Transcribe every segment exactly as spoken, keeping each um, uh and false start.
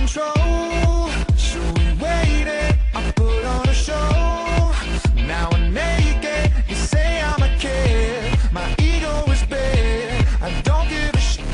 control. So we waited, I put on a show. Now I'm naked, you say I'm a kid. My ego is big, I don't give a shit.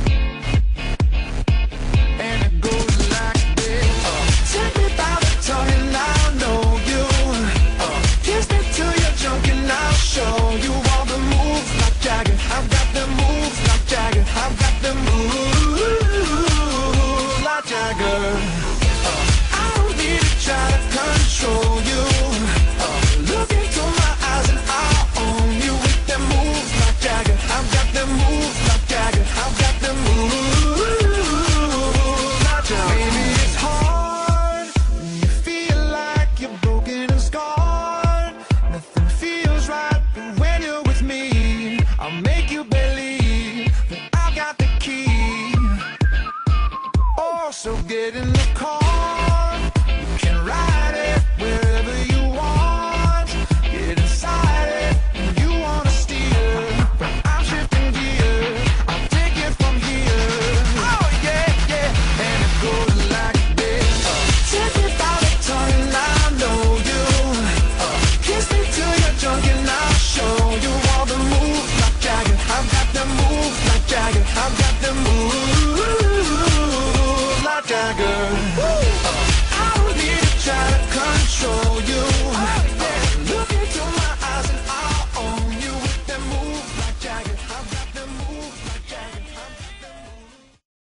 And it goes like this. uh, Take me by the tongue and I'll know you. uh, Kiss me till you're drunk and I'll show you all the moves like Jagger. I've got the moves like Jagger. I've got the moves like Jagger. uh, I don't need to try to control you. uh, Look into my eyes and I'll own you with them moves like Jagger. I've got them moves like Jagger. I've got them moves like Jagger. Maybe it's hard when you feel like you're broken and scarred. Nothing feels right, but when you're with me, I'll make you believe that I got the key. Oh, so get in the car, you can ride it wherever you want. Get inside it, and you wanna steer, but I'm shifting gears, I'll take it from here. Oh yeah, yeah, and it goes like this. uh, Take me by the tongue and I know you. uh, Kiss me till you're drunk and I'll show you all the moves like Jagger. I've got the moves like Jagger. I've got the moves like Jagger. uh, I don't need to try to control you. uh, Look into my eyes and I'll own you with them moves like Jagger. I've got the moves like Jagger. I've got the moves.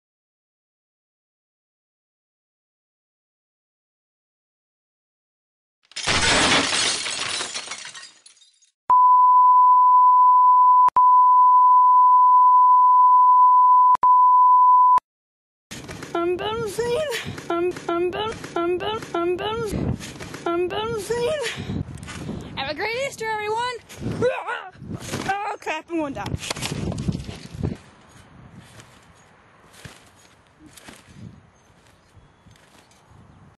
I'm bouncing. I'm I'm boun- I'm boun- I'm bouncing. I'm bouncing. Have a great Easter, everyone. Oh, crap! I'm going down.